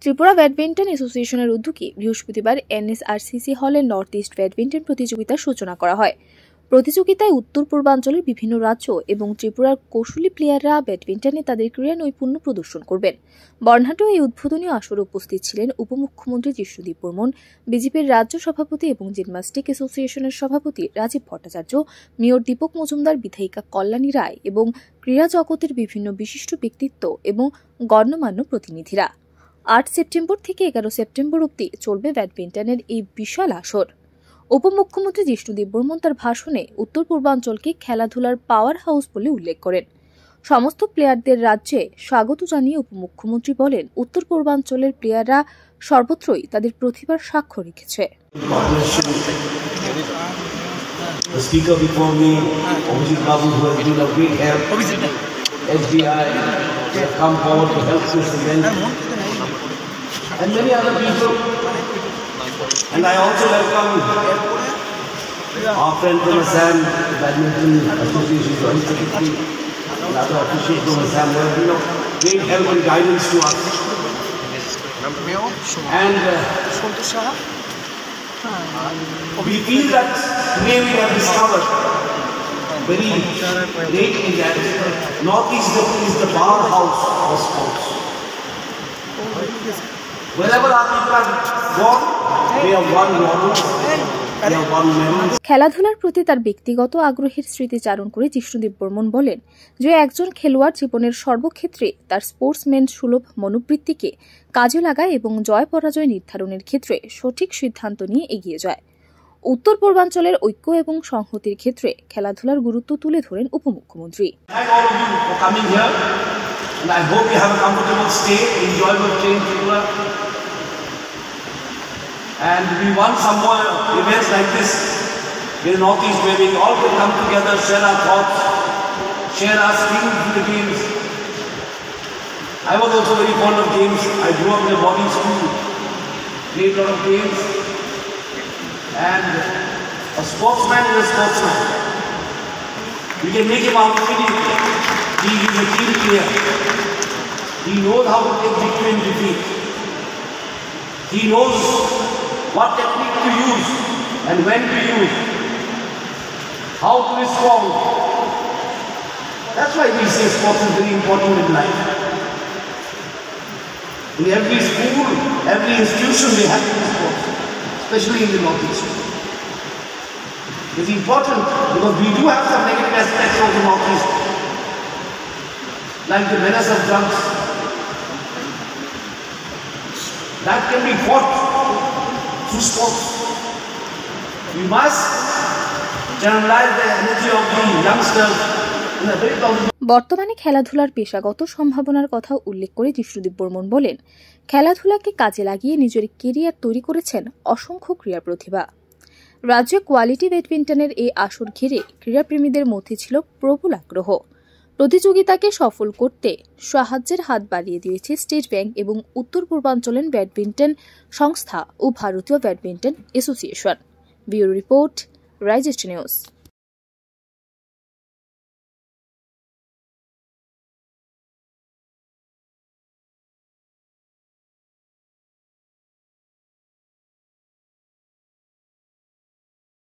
Tripura badminton অ্যাসোসিয়েশনের উদ্যোগে বৃহস্পতিবার NSRCC হলে নর্থ ইস্ট ব্যাডমিন্টন প্রতিযোগিতার সূচনা করা হয়। প্রতিযোগিতায় উত্তর পূর্বাঞ্চলের বিভিন্ন রাজ্য এবং ত্রিপুরার কৌশলী প্লেয়াররা ব্যাডমিন্টনে তাদের ক্রীড়া নৈপুণ্য প্রদর্শন করবেন। বর্ণাঢ্য এই উদ্বোধনী আসরে উপস্থিত ছিলেন উপমুখ্যমন্ত্রী জিষ্ণুদেব বর্মন, বিজেপির রাজ্য সভাপতি এবং জিমন্যাস্টিক অ্যাসোসিয়েশনের সভাপতি রাজীব ভট্টাচার্য, মেয়র দীপক মজুমদার, বিধায়িকা কল্যাণী রায় এবং ক্রীড়া জগতের বিভিন্ন বিশিষ্ট ব্যক্তিত্ব এবং গণ্যমান্য প্রতিনিধিরা। 8 সেপ্টেম্বর থেকে 11 সেপ্টেম্বর অবধি চলবে ব্যাডমিন্টনের এই বিশাল আসর। উপমুখ্যমন্ত্রী জিষ্ণুদেব বর্মন তার ভাষণে উত্তর পূর্বাঞ্চলকে খেলাধুলার পাওয়ার হাউস বলে উল্লেখ করেন। সমস্ত প্লেয়ারদের রাজ্যে স্বাগত জানিয়ে উপমুখ্যমন্ত্রী বলেন, উত্তর পূর্বাঞ্চলের প্লেয়াররা সর্বত্রই তাদের প্রতিভার সাক্ষ্য রেখেছে। SBI have come forward to help this event, and many other people. And I also welcome our friend from Assam, the Badminton Association Joint Secretary, and other officials from Assam who have been of great help and guidance to us. And we feel that today we have discovered very lately that Northeast is the powerhouse of sports. Wherever our people have gone, they have won medals, they have won medals. খেলাধুলার প্রতি তার ব্যক্তিগত আগ্রহের স্মৃতিচারণ করে জিষ্ণুদেব বর্মন বলেন যে একজন খেলোয়াড় জীবনের সর্বক্ষেত্রে তার স্পোর্টসম্যান সুলভ মনোবৃত্তিকে কাজে লাগায় এবং জয় পরাজয় নির্ধারণের ক্ষেত্রে সঠিক সিদ্ধান্ত নিয়ে এগিয়ে যায়। উত্তর পূর্বাঞ্চলের ঐক্য এবং সংহতির ক্ষেত্রে খেলাধুলার গুরুত্ব তুলে ধরেন উপমুখ্যমন্ত্রী। And we want some more events like this in the Northeast where we all can come together, share our thoughts, share our skills in the games. I was also very fond of games. I grew up in a boarding school, played a lot of games. And a sportsman is a sportsman. We can make him out immediately. He is a team player. He knows how to take victory and defeat. He knows what technique to use and when to use, how to respond. That's why we say sports is very important in life. In every school, every institution, they have to do sports, especially in the Northeast. It's important because we do have some negative aspects of the Northeast, like the menace of drugs. That can be fought through sports. We must channelize the energy of the youngsters in a very positive. বর্তমানে খেলাধুলার পেশাগত সম্ভাবনার কথা উল্লেখ করে জিষ্ণুদেব বর্মন বলেন, খেলাধুলাকে কাজে লাগিয়ে নিজের কেরিয়ার তৈরি করেছেন অসংখ্য ক্রীড়া প্রতিভা। রাজ্যে কোয়ালিটি ব্যাডমিন্টনের এই আসর ঘিরে ক্রীড়াপ্রেমীদের মধ্যে ছিল প্রবল আগ্রহ। প্রতিযোগিতাকে সফল করতে সাহায্যের হাত বাড়িয়ে দিয়েছে স্টেট ব্যাংক এবং উত্তর পূর্বাঞ্চলের ব্যাডমিন্টন সংস্থা ও ভারতীয় ব্যাডমিন্টন অ্যাসোসিয়েশন। ব্যুরো রিপোর্ট, রাইজিস্ট নিউজ।